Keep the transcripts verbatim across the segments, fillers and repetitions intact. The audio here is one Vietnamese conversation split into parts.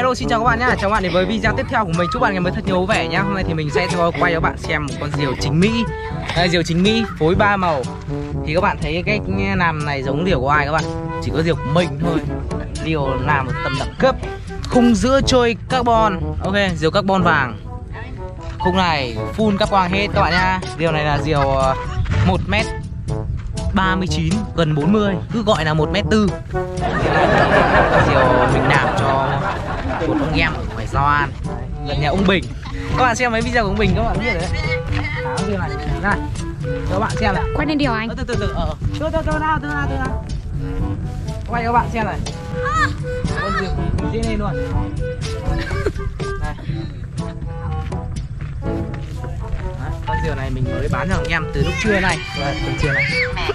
Hello, xin chào các bạn nhá. Chào các bạn đến với video tiếp theo của mình. Chúc bạn ngày mới thật nhiều vui vẻ nhá. Hôm nay thì mình sẽ cho quay cho các bạn xem một con diều chính Mỹ. Đây, diều chính Mỹ phối ba màu. Thì các bạn thấy cái làm này giống diều của ai các bạn? Chỉ có diều của mình thôi. Diều làm một tầm đẳng cấp. Khung giữa trôi carbon. Ok, diều carbon vàng. Khung này full carbon hết các bạn nha. Diều này là diều một mét ba mươi chín, gần bốn mươi, cứ gọi là một mét tư. Diều mình làm cho một ông em ở ngoài Gioan, gần nhà ông Bình. Các bạn xem mấy video của ông Bình các bạn biết rồi đấy. Tháo diều này này cho các bạn xem này. Quay lên điều anh. Từ từ từ ờ từ từ từ nào từ nào từ nào. Quay cho các bạn xem này. Con diều cùng dễ lên luôn. Này. Đấy, con diều này mình mới bán cho ông em từ lúc trưa này, và từ trưa này.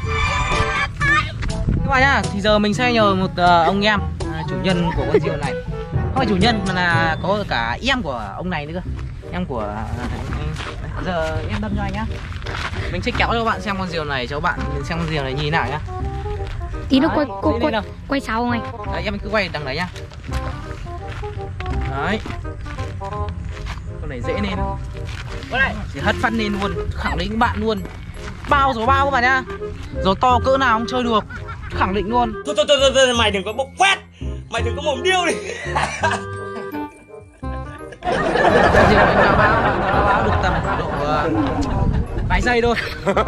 Các bạn nhá, thì giờ mình sẽ nhờ một uh, ông em uh, chủ nhân của con diều này. Không phải chủ nhân mà là có cả em của ông này nữa cơ. Em của uh, giờ em đâm cho anh nhá. Mình sẽ kéo cho các bạn xem con diều này cho các bạn xem con diều này như thế nào nhá. Tí nó quay quay quay, quay sau không anh? Đấy, em cứ quay đằng đấy nhá. Đấy. Con này dễ lên. Con này chỉ hất phát lên luôn, khẳng định các bạn luôn. Bao rồi bao các bạn nhá. Rồi to cỡ nào không chơi được. Khẳng định luôn. Thôi thôi thôi, thôi mày đừng có bốc quét. Mày đừng có mồm điêu đi. Diều mình báo báo, báo được tầm độ uh, vài giây thôi.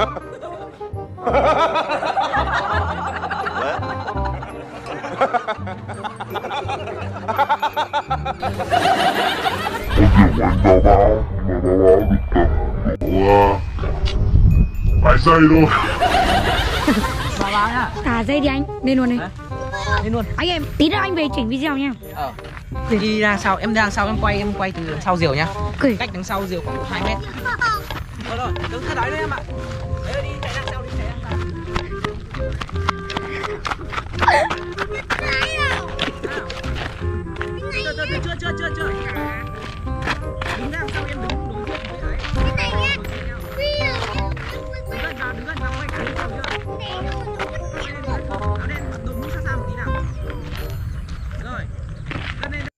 Vài giây thôi. Báo báo nhá. Thả dây đi anh, lên luôn đi. Lên luôn. Anh em, tí nữa anh về chỉnh video nha. Ờ. Đi ra sau, em ra sau em quay, em quay từ đằng sau diều nhá. Okay. Cách đằng sau diều khoảng hai mét. Rồi rồi, đứng ra đấy đấy em ạ. Đấy đi, chạy ra sau đi, chạy ra sau. Chưa, chưa, chưa, chưa, chưa, chưa. Đứng ra sau em đứng đối diện với đấy. Cái này nhá. Đứng gần vào, đứng gần vào quay cả đi sau chưa? Nó lên đội mũ xa xa một tí nào. Rồi. Lên lên.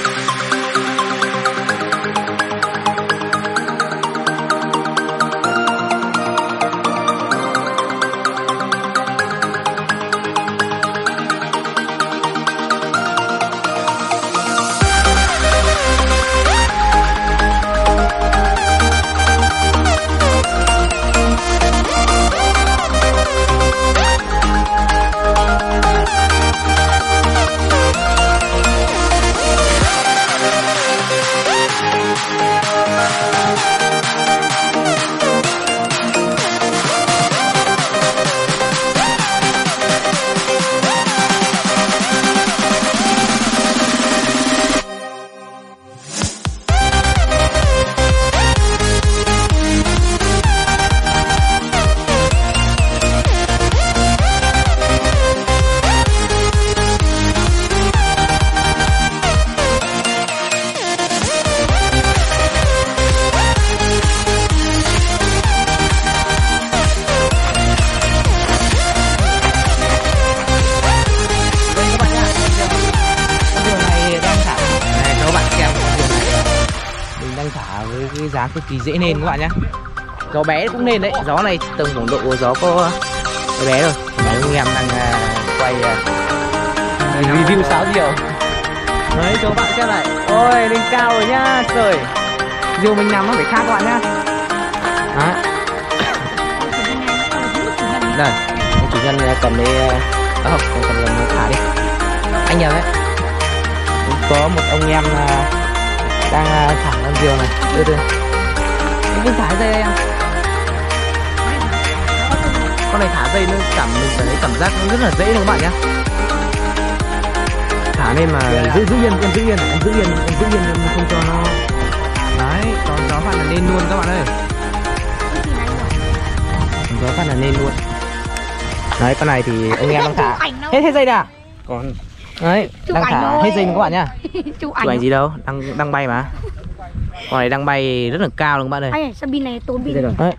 Cái giá cực kỳ dễ nên các bạn nhé. Gió bé cũng nên đấy, gió này tầm khoảng độ gió có cái bé rồi. Đấy, anh em đang uh, quay uh, review sáo diều. Đấy, cho các bạn xem này. Ôi, lên cao rồi nhá, trời. Diều mình nằm nó phải khác các bạn nhá. Đấy. Đây, chủ nhân cầm đi, à, không, cầm cầm thả đi. Anh nhầm đấy. Có một ông em uh, đang thả con diều này, từ từ anh cứ thả dây đây em. Con này thả dây nó cảm mình phải thấy cảm giác nó rất là dễ luôn các bạn nhé. Thả lên mà giữ giữ yên, em giữ yên, em giữ yên, em giữ yên em không cho nó. Đấy, còn gió phát là lên luôn các bạn ơi. Gió phát là lên luôn. Đấy, con này thì ông em đang thả hết hết dây nè. Còn đấy, đang thả hết dây các bạn nhá. Chụp ảnh gì đâu, đang đang bay mà. Con này đang bay rất là cao luôn các bạn ơi. Anh sao pin này tốn pin rồi. Đấy.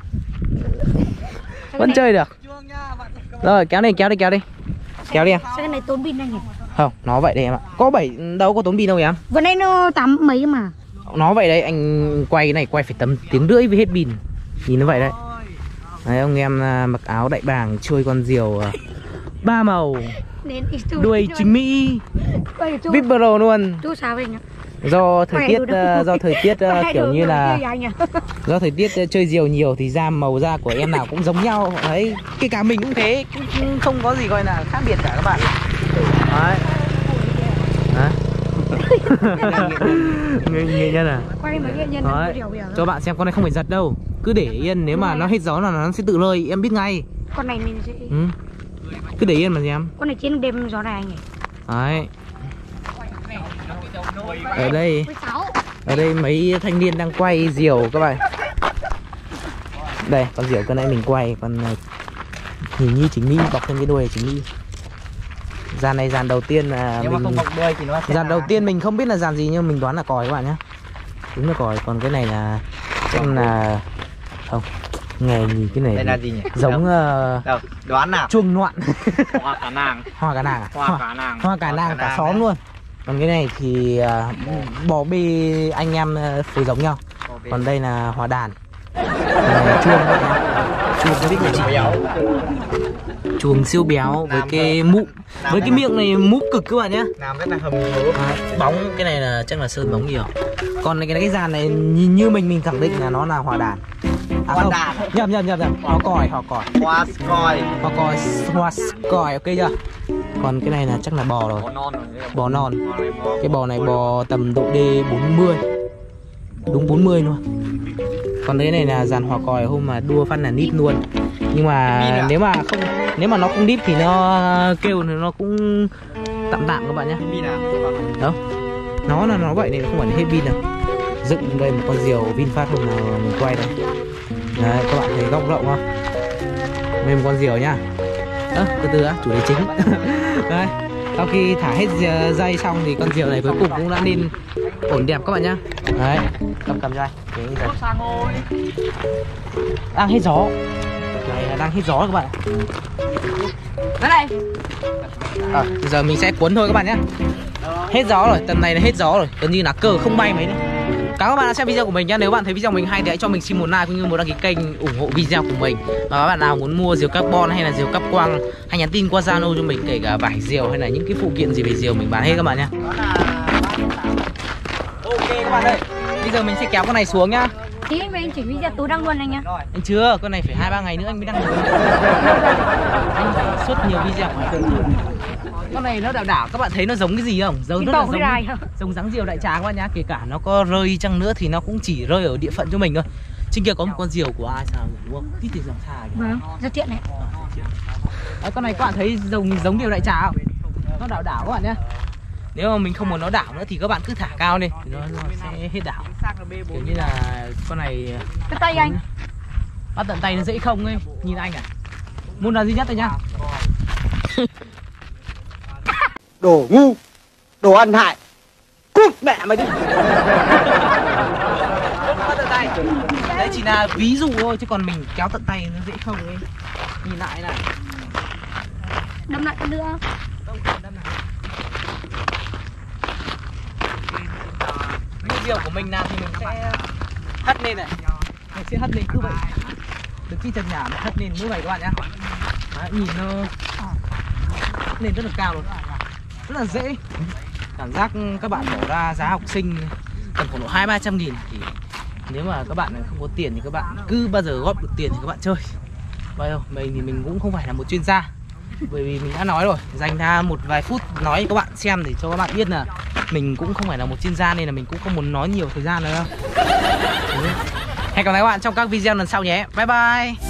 Vẫn chơi được. Rồi kéo đi, kéo đi, kéo đi. Kéo đi em. Sao cái này tốn pin anh nhỉ? Không, nó vậy đấy em ạ. Có bảy đâu có tốn pin đâu em. Vừa nãy nó tám mấy mà. Nó vậy đấy, anh quay cái này quay phải tầm tiếng rưỡi với hết pin. Nhìn nó vậy đấy. Đấy, ông em mặc áo đại bàng trôi con diều ba màu, đuôi chính Mỹ, vê i pê Pro luôn. Chú sao vậy nhỉ? Do thời tiết uh, do thời tiết uh, kiểu như là do thời tiết uh, chơi diều nhiều thì da màu da của em nào cũng giống nhau đấy, kể cả mình cũng thế, cũng không có gì gọi là khác biệt cả các bạn. Đấy. Đấy. Nghệ, nghệ nhân à? Quay mấy nghệ nhân đấy. Cho bạn xem, con này không phải giật đâu, cứ để yên, nếu mà nó hết gió là nó sẽ tự lơi, em biết ngay. Con này mình sẽ ừ. Cứ để yên mà xem. Con này chiến đêm gió này anh ấy. Đấy. Ở đây Ở đây mấy thanh niên đang quay diều các bạn. Đây, con diều cái nãy mình quay, con nhìn như chính Mỹ bọc thêm cái đuôi chính Mỹ. Dàn này dàn đầu tiên là nhưng mình mà không bọc đuôi thì nó sẽ dàn đầu tiên mình không biết là dàn gì nhưng mình đoán là còi các bạn nhé. Đúng là còi, còn cái này là chắc là không. Nghe nhìn cái này đây là gì nhỉ? Giống uh... đâu, đoán nào. Chuông noạn. Hoa cả nàng. Hoa cả nàng à? Hoa cả nàng. Hoa cả nàng cả xóm luôn. Còn cái này thì uh, bò bê anh em uh, phối giống nhau. Còn đây là hòa đàn. uh, Chuông Chuông có biết gì béo. Chuông siêu béo với cái mũ, với cái miệng này mũ cực các bạn nhé. Làm rất là hầm à, bóng cái này là chắc là sơn bóng nhiều. Còn cái cái dàn này nhìn như mình mình khẳng định là nó là hòa đàn. À, hòa không, đàn. nhầm nhầm nhầm nhầm. Họ còi, họ còi. Hoa còi. Họ còi, hoa còi, ok chưa? Còn cái này là chắc là bò rồi. Bò non. Bò non. Cái bò này bò tầm độ D bốn mươi. Đúng bốn mươi luôn. Còn đây này là dàn hòa còi hôm mà đua phát là nít luôn. Nhưng mà nếu mà không nếu mà nó không đít thì nó kêu thì nó cũng tạm tạm các bạn nhé. Đâu, nó là nó vậy này, không phải là hết pin đâu. Dựng đây một con diều VinFast hôm nào mình quay đây. Đấy, các bạn thấy góc rộng không? Đây một con diều nhá. Ơ, à, từ từ á, chủ đề chính. Đây, sau khi thả hết dây xong thì con diều này cuối cùng cũng đã lên ổn đẹp các bạn nhá. Đấy, cầm cầm cho anh. Đang hết gió. Này là đang hết gió các bạn. Đây này. À, bây giờ mình sẽ cuốn thôi các bạn nhé. Hết gió rồi, tầm này là hết gió rồi, gần như là cờ không bay mấy nữa. Cảm ơn các bạn đã xem video của mình nhé. Nếu bạn thấy video của mình hay thì hãy cho mình xin một like cũng như một đăng ký kênh ủng hộ video của mình. Và các bạn nào muốn mua diều carbon hay là diều cáp quang, hãy nhắn tin qua Zalo cho mình, kể cả vải diều hay là những cái phụ kiện gì về diều mình bán hết các bạn nhé. Ok các bạn ơi, bây giờ mình sẽ kéo con này xuống nhá. Tí anh về anh chỉnh video tối đăng luôn anh nhá. Anh chưa, con này phải hai ba ngày nữa anh mới đăng được. Anh phải xuất nhiều video. Con này nó đảo đảo, các bạn thấy nó giống cái gì không? Giống rất là giống giống dáng diều đại trà các bạn nhá. Kể cả nó có rơi chăng nữa thì nó cũng chỉ rơi ở địa phận cho mình thôi. Trên kia có một con diều của ai sao đúng không? Tít thì dòng xa. Vâng, rất tiện này. Đấy, con này các bạn thấy giống giống diều đại trà không? Nó đảo đảo các bạn nhá. Nếu mà mình không muốn nó đảo nữa thì các bạn cứ thả cao lên thì nó, nó sẽ hết đảo. Kiểu như là con này Cái tay anh. bắt tận tay nó dễ không ấy. Nhìn anh à. Muốn là duy nhất thôi nhá. Đồ ngu, đồ ăn hại, cút mẹ mày đi. Bắt tận tay. Đấy chỉ là ví dụ thôi chứ còn mình kéo tận tay nó dễ không ấy. Nhìn lại này. Đâm lại nữa. Không, đâm lại. Cái diều của mình nào thì mình sẽ hất lên này. Mình sẽ hất lên cứ vậy. Được chi chân nhà mà hất lên như vậy các bạn nhá. Đấy, nhìn nó lên rất là cao luôn. Rất là dễ. Cảm giác các bạn bỏ ra giá học sinh tầm khoảng độ hai ba trăm nghìn thì nếu mà các bạn không có tiền thì các bạn cứ bao giờ góp được tiền thì các bạn chơi. Vậy thôi, mình thì mình cũng không phải là một chuyên gia. Bởi vì mình đã nói rồi, dành ra một vài phút nói cho các bạn xem để cho các bạn biết là mình cũng không phải là một chuyên gia nên là mình cũng không muốn nói nhiều thời gian nữa đâu. Hẹn gặp lại các bạn trong các video lần sau nhé. Bye bye.